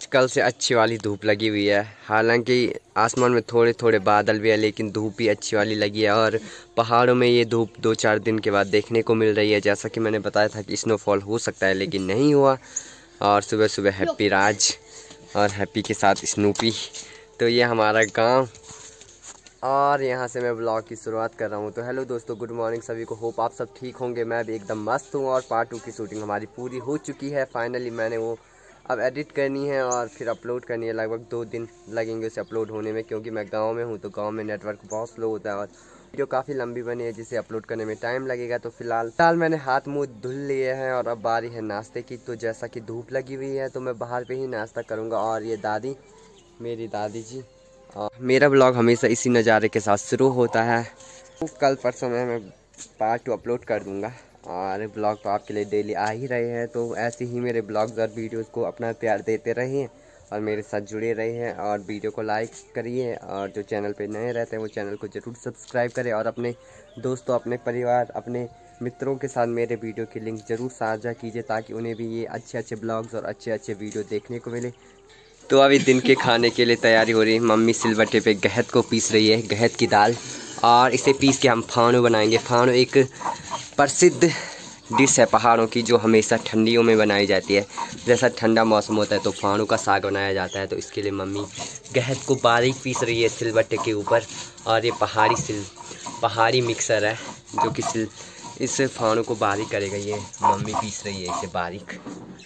कल से अच्छी वाली धूप लगी हुई है। हालांकि आसमान में थोड़े थोड़े बादल भी है, लेकिन धूप भी अच्छी वाली लगी है। और पहाड़ों में ये धूप 2-4 दिन के बाद देखने को मिल रही है। जैसा कि मैंने बताया था कि स्नोफॉल हो सकता है, लेकिन नहीं हुआ। और सुबह सुबह हैप्पी राज और हैप्पी के साथ स्नूपी। तो ये हमारा गांव और यहाँ से मैं ब्लॉग की शुरुआत कर रहा हूँ। तो हेलो दोस्तों, गुड मॉर्निंग सभी को। होप आप सब ठीक होंगे। मैं भी एकदम मस्त हूँ। और पार्ट 2 की शूटिंग हमारी पूरी हो चुकी है फाइनली। मैंने वो अब एडिट करनी है और फिर अपलोड करनी है। लगभग 2 दिन लगेंगे उसे अपलोड होने में, क्योंकि मैं गांव में हूँ तो गांव में नेटवर्क बहुत स्लो होता है और वीडियो काफ़ी लंबी बनी है जिसे अपलोड करने में टाइम लगेगा। तो फिलहाल मैंने हाथ मुँह धुल लिए हैं और अब बारी है नाश्ते की। तो जैसा कि धूप लगी हुई है तो मैं बाहर पर ही नाश्ता करूँगा। और ये दादी, मेरी दादी जी। मेरा ब्लॉग हमेशा इसी नज़ारे के साथ शुरू होता है। कल परसों में मैं पार्ट 2 अपलोड कर दूँगा और ब्लॉग तो आपके लिए डेली आ ही रहे हैं। तो ऐसे ही मेरे ब्लॉग्स और वीडियोस को अपना प्यार देते रहिए और मेरे साथ जुड़े रहिए और वीडियो को लाइक करिए। और जो चैनल पे नए रहते हैं वो चैनल को ज़रूर सब्सक्राइब करें और अपने दोस्तों, अपने परिवार, अपने मित्रों के साथ मेरे वीडियो की लिंक ज़रूर साझा कीजिए, ताकि उन्हें भी ये अच्छे अच्छे ब्लॉग्स और अच्छे अच्छे वीडियो देखने को मिले। तो अभी दिन के खाने के लिए तैयारी हो रही है। मम्मी सिलबट्टे पे गहत को पीस रही है, गहत की दाल। और इसे पीस के हम फाणू बनाएंगे। फाणू एक प्रसिद्ध डिश है पहाड़ों की, जो हमेशा ठंडियों में बनाई जाती है। जैसा ठंडा मौसम होता है तो फाणू का साग बनाया जाता है। तो इसके लिए मम्मी गहत को बारीक पीस रही है सिलबट्टे के ऊपर। और ये पहाड़ी मिक्सर है जो कि इस फाणू को बारीक करेगा। ये मम्मी पीस रही है इसे बारीक।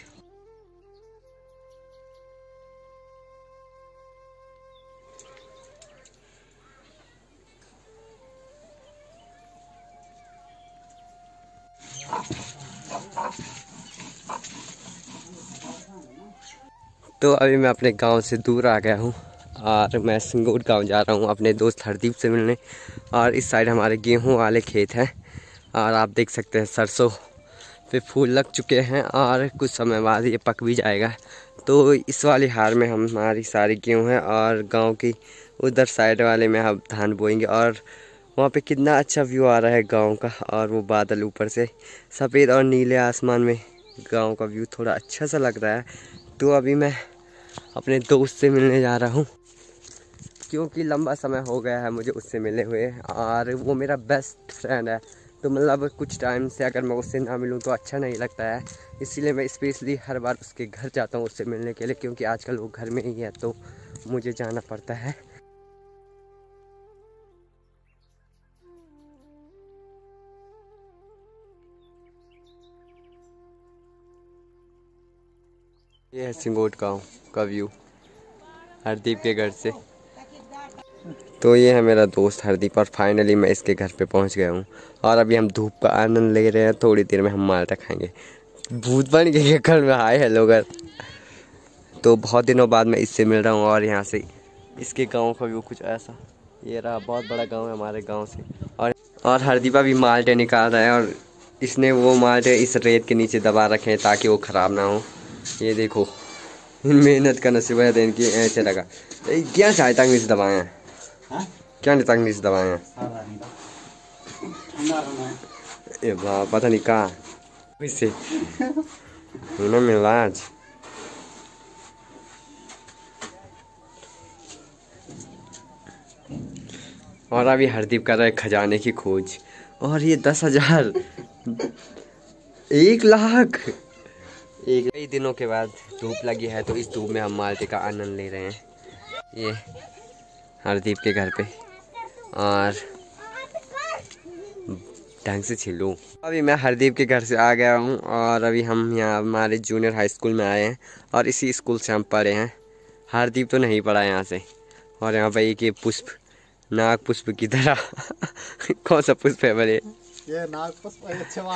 तो अभी मैं अपने गांव से दूर आ गया हूं और मैं सिंगोट गांव जा रहा हूं अपने दोस्त हरदीप से मिलने। और इस साइड हमारे गेहूं वाले खेत हैं और आप देख सकते हैं सरसों पे फूल लग चुके हैं और कुछ समय बाद ये पक भी जाएगा। तो इस वाली हार में हमारी सारी गेहूँ हैं और गांव की उधर साइड वाले में हम धान बोएंगे। और वहाँ पे कितना अच्छा व्यू आ रहा है गांव का। और वो बादल ऊपर से सफ़ेद और नीले आसमान में गांव का व्यू थोड़ा अच्छा सा लग रहा है। तो अभी मैं अपने दोस्त से मिलने जा रहा हूँ, क्योंकि लंबा समय हो गया है मुझे उससे मिले हुए और वो मेरा बेस्ट फ्रेंड है। तो मतलब कुछ टाइम से अगर मैं उससे ना मिलूँ तो अच्छा नहीं लगता है। इसीलिए मैं स्पेशली हर बार उसके घर जाता हूँ उससे मिलने के लिए, क्योंकि आजकल वो घर में ही है तो मुझे जाना पड़ता है। ये है सिंगोट गाँव का व्यू हरदीप के घर से। तो ये है मेरा दोस्त हरदीप और फाइनली मैं इसके घर पे पहुंच गया हूँ। और अभी हम धूप का आनंद ले रहे हैं। थोड़ी देर में हम माल्टा खाएंगे। भूत बन के घर में हाय हेलो घर। तो बहुत दिनों बाद मैं इससे मिल रहा हूँ और यहाँ से इसके गाँव का व्यू कुछ ऐसा। ये रहा, बहुत बड़ा गाँव है हमारे गाँव से। और हरदीपा भी माल्टे निकाल रहा है और इसने वो माल्टे इस रेत के नीचे दबा रखे हैं ताकि वो ख़राब ना हो। ये देखो मेहनत का नसीब है दिन की। ऐसे लगा क्या चाहे तक नीचे दबाए हैं, क्या नहीं तक नीचे दबाए हैं। ए वाह, पता नहीं कहाँ वैसे ना मिला आज। और अभी हरदीप कर रहा है खजाने की खोज। और ये 10,000, 1 लाख। कई दिनों के बाद धूप लगी है तो इस धूप में हम माल्टे का आनंद ले रहे हैं। ये हरदीप के घर पे और ढंग से छिलूँ। अभी मैं हरदीप के घर से आ गया हूँ और अभी हम यहाँ हमारे जूनियर हाई स्कूल में आए हैं और इसी स्कूल से हम पढ़े हैं। हरदीप तो नहीं पढ़ा यहाँ से। और यहाँ पर एक ये पुष्प, नाग पुष्प की तरह कौन सा पुष्प है बड़े? ये नाग पुष्प,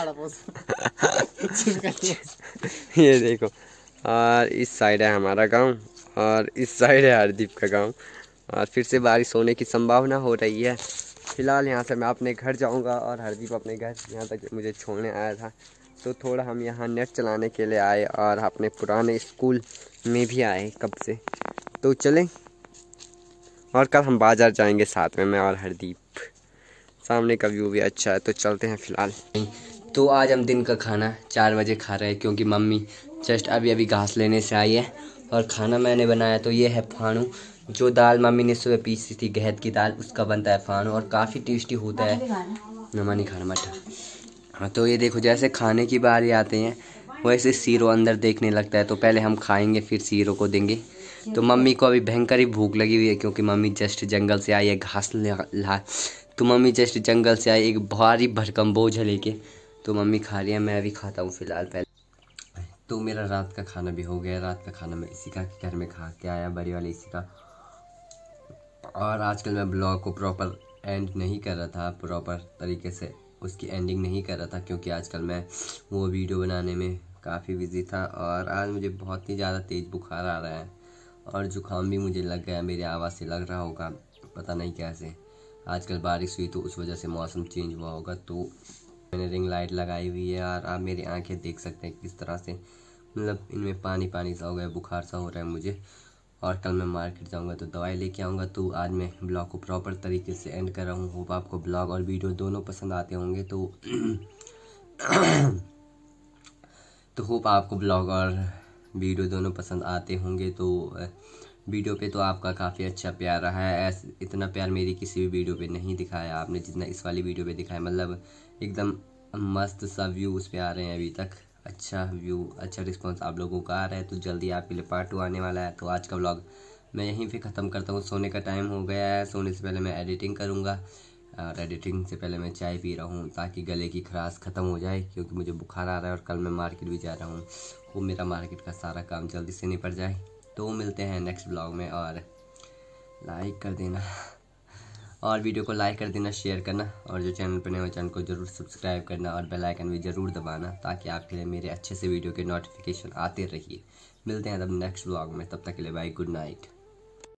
ये देखो। और इस साइड है हमारा गांव और इस साइड है हरदीप का गांव। और फिर से बारिश होने की संभावना हो रही है। फिलहाल यहाँ से मैं अपने घर जाऊंगा और हरदीप अपने घर यहाँ तक मुझे छोड़ने आया था। तो थोड़ा हम यहाँ नेट चलाने के लिए आए और अपने पुराने स्कूल में भी आए कब से। तो चलें, और कल हम बाज़ार जाएंगे साथ में, मैं और हरदीप। सामने का व्यू भी अच्छा है तो चलते हैं फिलहाल। तो आज हम दिन का खाना 4 बजे खा रहे हैं, क्योंकि मम्मी जस्ट अभी घास लेने से आई है और खाना मैंने बनाया तो ये है फाणू, जो दाल मम्मी ने सुबह पीसी थी गहत की दाल, उसका बनता है फाणू और काफ़ी टेस्टी होता है। नमक नहीं खाना मठा। हाँ तो ये देखो, जैसे खाने की बारी आते हैं वैसे सीरो अंदर देखने लगता है, तो पहले हम खाएंगे फिर सीरो को देंगे। तो मम्मी को अभी भयंकर ही भूख लगी हुई है, क्योंकि मम्मी जस्ट जंगल से आई है घास ला। तो मम्मी जस्ट जंगल से आई एक भारी भरकम बोझ लेके, तो मम्मी खा रही है, मैं भी खाता हूँ फिलहाल। पहले तो मेरा रात का खाना भी हो गया। रात का खाना मैं इसी का घर में खा के आया, बड़ी वाले इसी का। और आजकल मैं ब्लॉग को प्रॉपर एंड नहीं कर रहा था, प्रॉपर तरीके से उसकी एंडिंग नहीं कर रहा था, क्योंकि आजकल मैं वो वीडियो बनाने में काफ़ी बिजी था। और आज मुझे बहुत ही ज़्यादा तेज़ बुखार आ रहा है और जुकाम भी मुझे लग गया, मेरी आवाज़ से लग रहा होगा, पता नहीं कैसे। आजकल बारिश हुई तो उस वजह से मौसम चेंज हुआ होगा। तो मैंने रिंग लाइट लगाई हुई है और आप मेरी आंखें देख सकते हैं किस तरह से, मतलब इनमें पानी पानी सा हो गया, बुखार सा हो रहा है मुझे। और कल मैं मार्केट जाऊंगा तो दवाई लेके आऊँगा। तो आज मैं ब्लॉग को प्रॉपर तरीके से एंड कर रहा हूँ। होप आपको ब्लॉग और वीडियो दोनों पसंद आते होंगे। तो होप आपको ब्लॉग और वीडियो दोनों पसंद आते होंगे। तो वीडियो पे तो आपका काफ़ी अच्छा प्यार रहा है, इतना प्यार मेरी किसी भी वीडियो पे नहीं दिखाया आपने जितना इस वाली वीडियो पे दिखाया। मतलब एकदम मस्त सा व्यू उस पर आ रहे हैं अभी तक, अच्छा व्यू, अच्छा रिस्पांस आप लोगों का आ रहा है। तो जल्दी आपके लिए पार्ट 2 आने वाला है। तो आज का व्लॉग मैं यहीं पे ख़त्म करता हूँ, सोने का टाइम हो गया है। सोने से पहले मैं एडिटिंग करूँगा और एडिटिंग से पहले मैं चाय पी रहा हूँ ताकि गले की खराश ख़त्म हो जाए, क्योंकि मुझे बुखार आ रहा है और कल मैं मार्केट भी जा रहा हूँ। वो मेरा मार्केट का सारा काम जल्दी से निपट जाए। तो मिलते हैं नेक्स्ट ब्लॉग में, और लाइक कर देना और वीडियो को लाइक कर देना, शेयर करना, और जो चैनल पर नए हो चैनल को ज़रूर सब्सक्राइब करना और बेल आइकन भी ज़रूर दबाना, ताकि आपके लिए मेरे अच्छे से वीडियो के नोटिफिकेशन आते रहिए। मिलते हैं तब नेक्स्ट ब्लॉग में, तब तक के लिए बाय, गुड नाइट।